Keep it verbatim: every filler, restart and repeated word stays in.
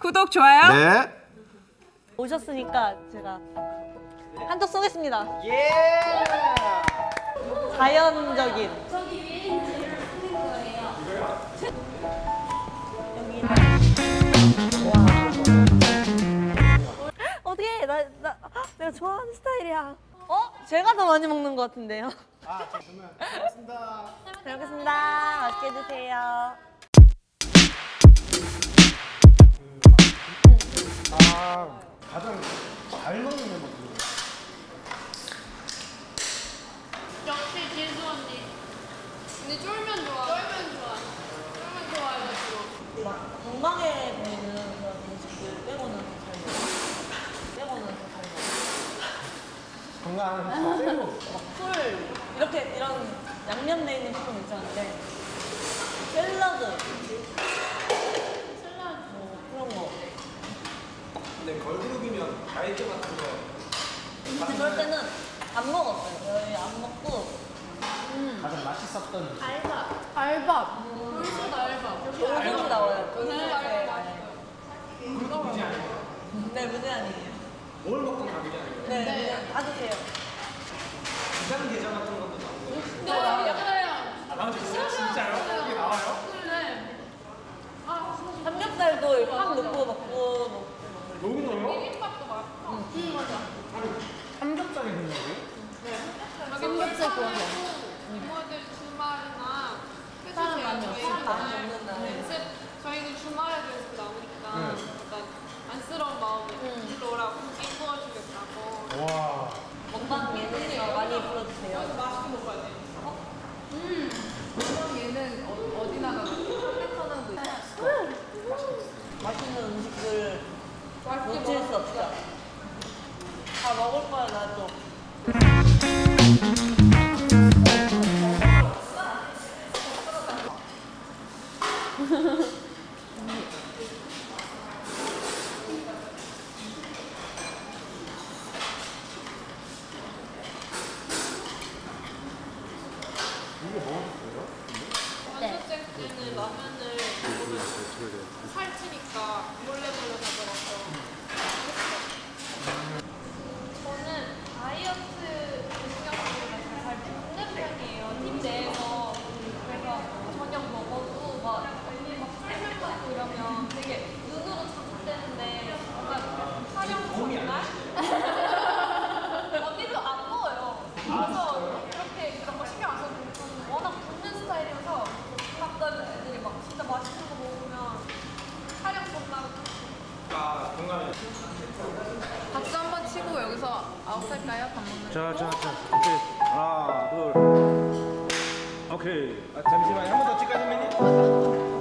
구독, 좋아요. 네. 오셨으니까 제가 한턱 쏘겠습니다. 예. 자연적인. 어떻게 나, 나 내가 좋아하는 스타일이야. 어? 제가 더 많이 먹는 것 같은데요. 아, 정말 고맙습니다. 잘 먹겠습니다. 맛있게 드세요. 아, 가장 잘 먹는 멤버 누구예요? 역시 지수 언니. 언니 쫄면 좋아. 쫄면 좋아. 쫄면 좋아해가지고. 막 건강해 보이는 그런 음식들 빼고는 잘 먹어. 빼고는 잘 먹어. 건강한 빼고. 막술 이렇게 이런 양념 돼 있는 식품 있잖아요. 샐러드. 샐러드 뭐 그런 거. 근데 걸그룹이면 다이어트 같은 거 그럴 때는 안 먹었어요. 저희 안 먹고 가장 맛있었던 알밥. 알밥. 돌솥 알밥. 돌솥이 나와요. 돌솥 돌솥에 알밥. 그것도 무지 아니에요? 네, 무제한이에요. 뭘 먹든 다 무지 아니에요? 네, 네. 무제한. 다 드세요. 비상 계좌 같은 것도 나오고 네, 맞아요. 아 나오죠? 진짜요? 이게 나와요? 네. 아, 삼겹살도 이렇게 확 넣고 먹고 먹고. 너무 넣어요? 비빔밥도 맛있어. 응, 맞아. 삼겹살이 된다고요? 삼겹살 구워서. 이모들 주말이나 사람 많이 없을 때 저희는 많이 먹는 날에. 네, 저희는 주말에도 이렇게 나오니까 네. 약간 안쓰러운 마음에 응. 일로 오라고 고기 구워주겠다고. 와. 먹방 예능에서 많이 불러주세요. 맛있게 먹어야 돼. 그럼 얘는 어, 어디 나가고 패턴하고 있어? 맛있는 음식들 놓칠 수 없다. 다 먹을 거야, 나도. 원수증 때는 라면을 살찌니까 몰래 몰래 가져갔어. 저는 다이어트 신경 쓰기가 잘 먹는 편이에요. 팀 내에서. 그래서 저녁 먹어도 막 언니 막 술을 먹고 이러면 되게 눈으로 자극되는데 약간 촬영 전날? 언니도 안 먹어요. 그래서 그렇게 그런 거 신경 안 써도 저는 워낙 굶는 스타일이어서 가끔 애들이 막 진짜 맛있는 거 먹으면 촬영 전날 아 공감해. 박수 한번 치고 여기서 아웃 할까요? 밥 먹는 자, 자, 자. 오케이. 하나, 둘. 오케이. 아, 잠시만요. 한 번 더 찍까요, 선배님?